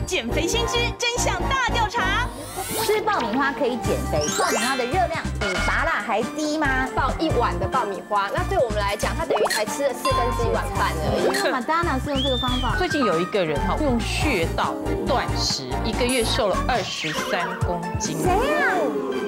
减肥新知真相大调查。 吃爆米花可以减肥，爆米花的热量比拔辣还低吗？ 爆1碗的爆米花，那对我们来讲，它等于才吃了1/4碗饭而已。 那马达娜是用这个方法。 最近有一个人哈，用穴道断食，1个月瘦了23公斤。 谁啊？